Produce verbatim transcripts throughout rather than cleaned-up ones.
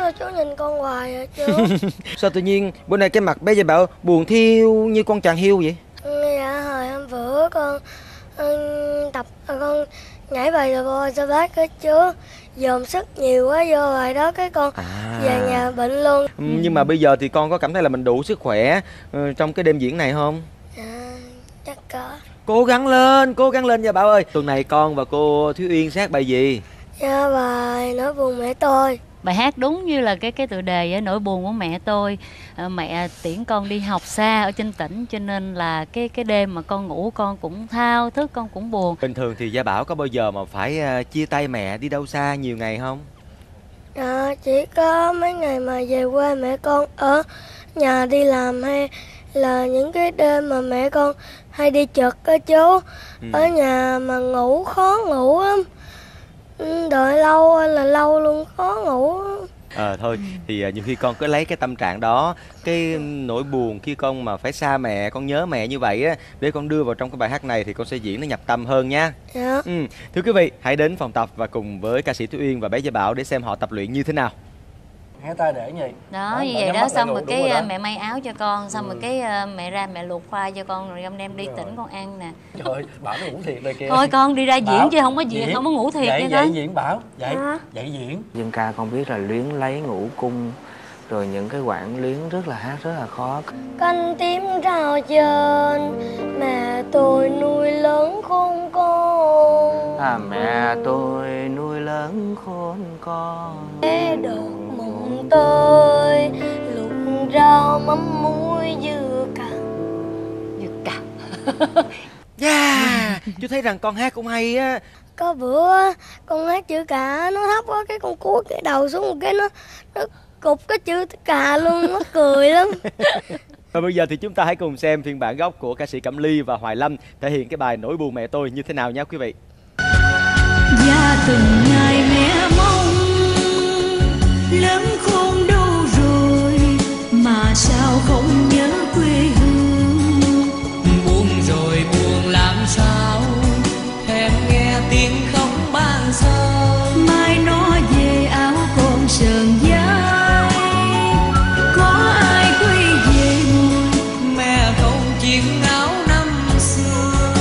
sao chú nhìn con hoài vậy chú? Sao tự nhiên bữa nay cái mặt bé Gia Bảo buồn thiêu như con chàng hiu vậy? Dạ hồi hôm bữa con um, tập con nhảy bài rồi bò cho bác cái chú dồn sức nhiều quá vô rồi đó cái con à. về nhà bệnh luôn. Ừ, nhưng mà bây giờ thì con có cảm thấy là mình đủ sức khỏe uh, trong cái đêm diễn này không? Dạ chắc có. Cố gắng lên, cố gắng lên Gia Bảo ơi. Tuần này con và cô Thúy Uyên hát bài gì? Dạ bài Nỗi Buồn Mẹ Tôi. Bài hát đúng như là cái cái tựa đề á, nỗi buồn của mẹ tôi. À, mẹ tiễn con đi học xa ở trên tỉnh, cho nên là cái cái đêm mà con ngủ con cũng thao thức, con cũng buồn. Bình thường thì Gia Bảo có bao giờ mà phải uh, chia tay mẹ đi đâu xa nhiều ngày không? Dạ chỉ có mấy ngày mà về quê mẹ con ở nhà đi làm, hay là những cái đêm mà mẹ con hay đi trực á chú. ừ. Ở nhà mà ngủ khó ngủ lắm, đợi lâu là lâu luôn, khó ngủ. Ờ à, thôi thì uh, nhiều khi con cứ lấy cái tâm trạng đó, cái nỗi buồn khi con mà phải xa mẹ, con nhớ mẹ như vậy á, để con đưa vào trong cái bài hát này thì con sẽ diễn nó nhập tâm hơn nha. Dạ. ừ. Thưa quý vị, hãy đến phòng tập và cùng với ca sĩ Thúy Uyên và bé Gia Bảo để xem họ tập luyện như thế nào. Hai tay để gì đó, đó như vậy đó, xong rồi cái rồi mẹ may áo cho con, xong ừ. rồi cái uh, mẹ ra mẹ luộc khoai cho con, rồi con đem đi rồi. Tỉnh con ăn nè. Trời ơi, Bảo nó ngủ thiệt rồi kìa. Thôi con đi ra diễn Bảo, chứ không có diễn, diễn. không có ngủ thiệt vậy, vậy vậy thôi. Diễn Bảo, vậy à. vậy diễn. Dân ca con biết là luyến lấy ngủ cung, rồi những cái quãng luyến rất là hát rất là khó. Canh tím rào trên, mẹ tôi nuôi lớn khôn con. À, mẹ tôi nuôi lớn khôn con. Để được mộng tôi, luộc rau mắm muối dưa cà. Dưa cà. Yeah, chú thấy rằng con hát cũng hay á. Có bữa con hát chữ cà nó thấp quá, cái con cúi cái đầu xuống một cái nó nó cục cái chữ cà luôn, nó cười lắm. Và bây giờ thì chúng ta hãy cùng xem phiên bản gốc của ca sĩ Cẩm Ly và Hoài Lâm thể hiện cái bài Nỗi Buồn Mẹ Tôi như thế nào nha quý vị. Và từng ngày mẹ mong lớn khôn đâu rồi mà sao không nhớ quê hương. Buồn rồi buồn làm sao, thèm nghe tiếng khóc ban sao. Mai nó về áo con sờn vai, có ai quay về ngồi. Mẹ không chiếc áo năm xưa,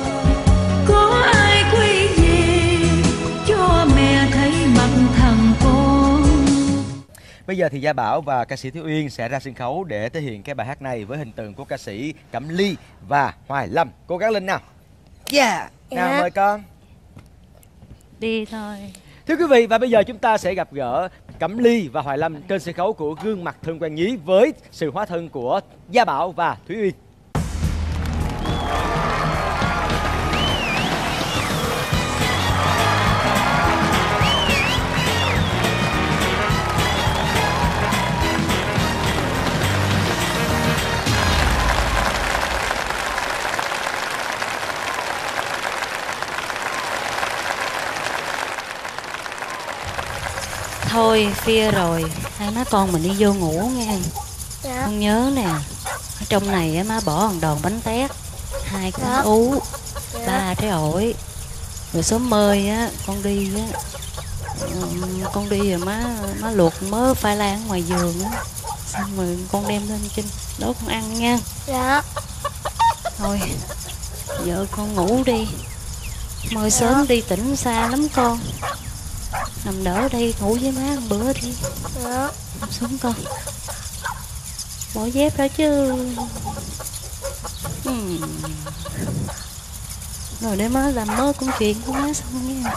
có ai quay về cho mẹ thấy mặt thằng con. Bây giờ thì Gia Bảo và ca sĩ Thúy Uyên sẽ ra sân khấu để thể hiện cái bài hát này với hình tượng của ca sĩ Cẩm Ly và Hoài Lâm. Cố gắng lên nào. Yeah, nào dạ. mời con. Đi thôi. Thưa quý vị, và bây giờ chúng ta sẽ gặp gỡ Cẩm Ly và Hoài Lâm trên sân khấu của Gương Mặt Thân Quen Nhí với sự hóa thân của Gia Bảo và Thúy Uyên. Thôi khuya rồi, hai má con mình đi vô ngủ nghe. Dạ. Con nhớ nè, ở trong này á má bỏ một đòn bánh tét, hai cái Dạ. ú, Dạ. ba trái ổi, rồi sớm mơi á con đi á, um, con đi rồi má má luộc mớ khoai lang ngoài vườn á, xong rồi con đem lên trên đó con ăn nha. Dạ. Thôi vợ con ngủ đi, mời sớm đi tỉnh xa lắm con. Nằm đỡ đây ngủ với má một bữa đi. Dạ. Nằm xuống con, bỏ dép ra chứ. hmm. Rồi để má làm mớ công chuyện của má xong nha.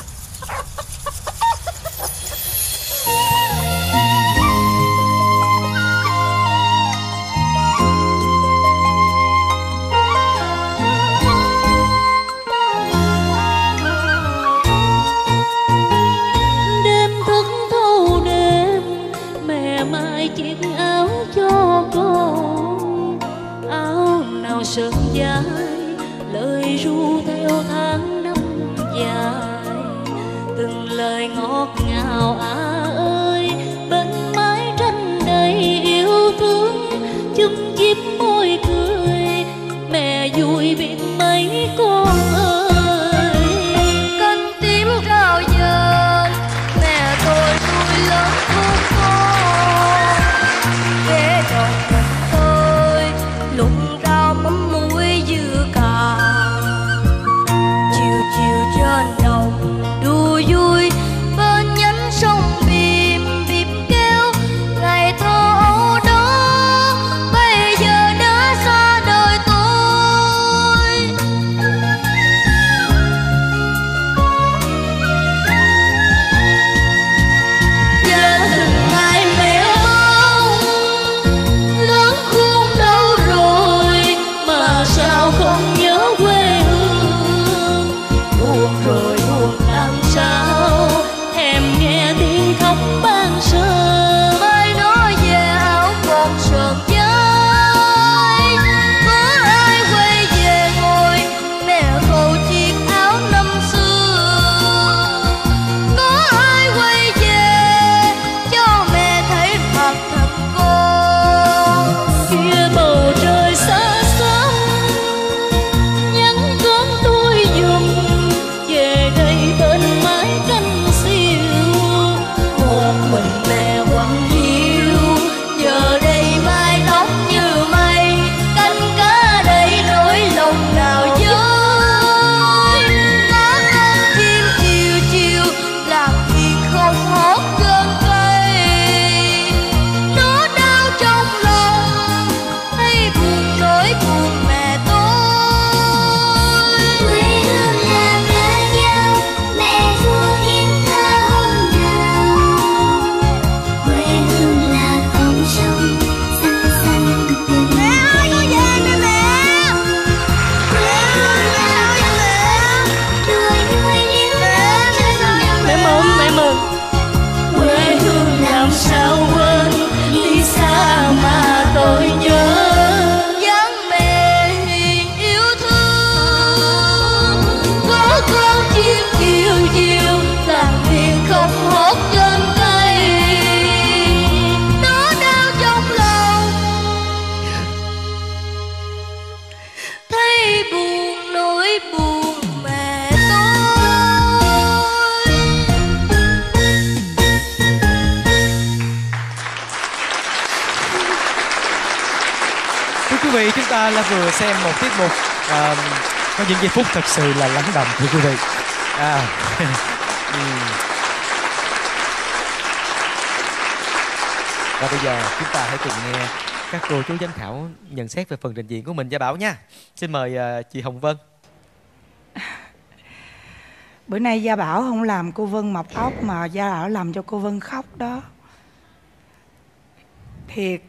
Sớm dài lời ru theo tháng năm dài, từng lời ngọt ngào à ơi, bên mái tranh đầy yêu thương, chum chim môi cười, mẹ vui biết mấy con ơi. Cánh tím rào dần, mẹ tôi nuôi lớn khôn con. vị, chúng ta là vừa xem một tiết mục à, có những giây phút thật sự là lắng động thưa quý vị. À. ừ. Và bây giờ chúng ta hãy cùng nghe các cô chú giám khảo nhận xét về phần trình diễn của mình, Gia Bảo nha. Xin mời uh, chị Hồng Vân. Bữa nay Gia Bảo không làm cô Vân mọc óc mà Gia Bảo làm cho cô Vân khóc đó. Thiệt.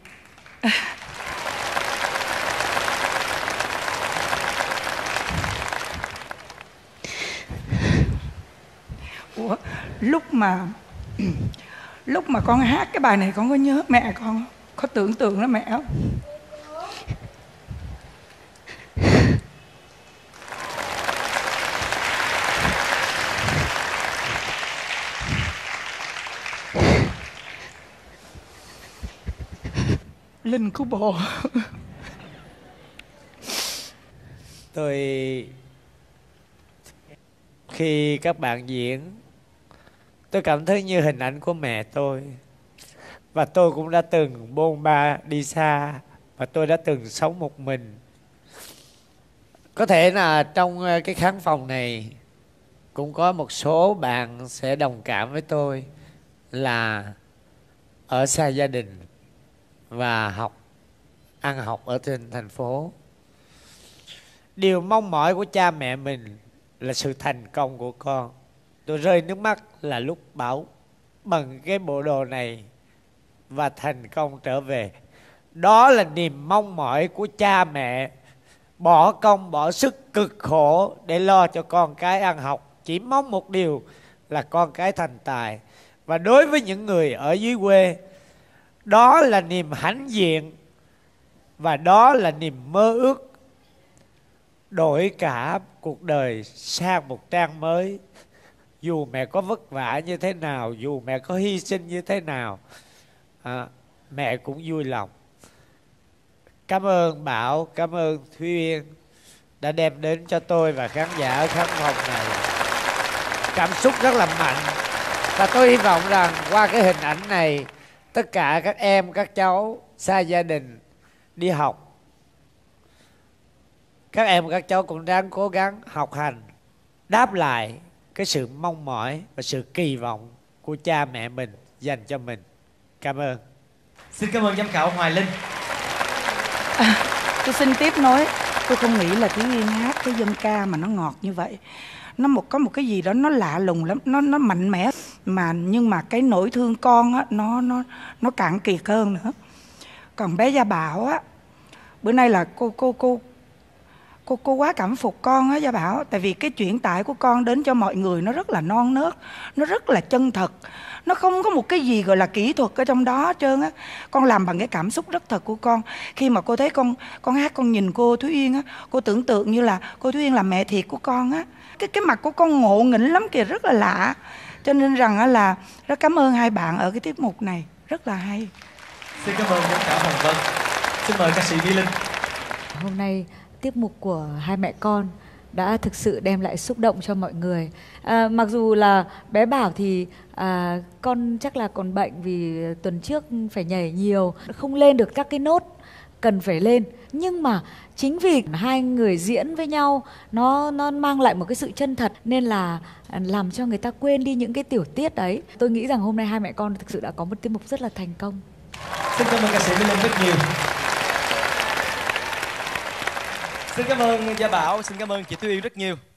Ủa, lúc mà lúc mà con hát cái bài này con có nhớ mẹ con không? Có tưởng tượng đến mẹ không? Linh của bồ. Tôi khi các bạn diễn, tôi cảm thấy như hình ảnh của mẹ tôi. Và tôi cũng đã từng bôn ba đi xa, và tôi đã từng sống một mình. Có thể là trong cái khán phòng này cũng có một số bạn sẽ đồng cảm với tôi là ở xa gia đình và học ăn học ở trên thành phố. Điều mong mỏi của cha mẹ mình là sự thành công của con. Tôi rơi nước mắt là lúc Bảo bằng cái bộ đồ này và thành công trở về. Đó là niềm mong mỏi của cha mẹ, bỏ công bỏ sức cực khổ để lo cho con cái ăn học, chỉ mong một điều là con cái thành tài. Và đối với những người ở dưới quê, đó là niềm hãnh diện và đó là niềm mơ ước đổi cả cuộc đời sang một trang mới. Dù mẹ có vất vả như thế nào, dù mẹ có hy sinh như thế nào, à, mẹ cũng vui lòng. Cảm ơn Bảo, cảm ơn Thúy Uyên đã đem đến cho tôi và khán giả ở khán phòng này cảm xúc rất là mạnh. Và tôi hy vọng rằng qua cái hình ảnh này, tất cả các em, các cháu xa gia đình đi học, các em các cháu cũng đang cố gắng học hành, đáp lại cái sự mong mỏi và sự kỳ vọng của cha mẹ mình dành cho mình. Cảm ơn. Xin cảm ơn giám khảo Hoài Linh. À, tôi xin tiếp nối. Tôi không nghĩ là Thúy Uyên hát cái dân ca mà nó ngọt như vậy. Nó một có một cái gì đó nó lạ lùng lắm, nó nó mạnh mẽ mà nhưng mà cái nỗi thương con á nó nó nó cạn kiệt hơn nữa. Còn bé Gia Bảo á, bữa nay là cô cô cô cô cô quá cảm phục con á Gia Bảo, tại vì cái chuyển tải của con đến cho mọi người nó rất là non nớt, nó rất là chân thật. Nó không có một cái gì gọi là kỹ thuật ở trong đó hết trơn á. Con làm bằng cái cảm xúc rất thật của con. Khi mà cô thấy con con hát, con nhìn cô Thúy Uyên á, cô tưởng tượng như là cô Thúy Uyên là mẹ thiệt của con á. Cái cái mặt của con ngộ nghĩnh lắm kìa, rất là lạ. Cho nên rằng á là rất cảm ơn hai bạn ở cái tiết mục này, rất là hay. Xin cảm ơn giám khảo Hồng Vân. Xin mời ca sĩ Mỹ Linh. Hôm nay tiết mục của hai mẹ con đã thực sự đem lại xúc động cho mọi người. À, mặc dù là bé Bảo thì à, con chắc là còn bệnh vì tuần trước phải nhảy nhiều, không lên được các cái nốt cần phải lên. Nhưng mà chính vì hai người diễn với nhau nó nó mang lại một cái sự chân thật nên là làm cho người ta quên đi những cái tiểu tiết đấy. Tôi nghĩ rằng hôm nay hai mẹ con thực sự đã có một tiết mục rất là thành công. Xin cảm ơn ca sĩ Mỹ Linh rất nhiều. Xin cảm ơn Gia Bảo, xin cảm ơn chị Thúy Uyên rất nhiều.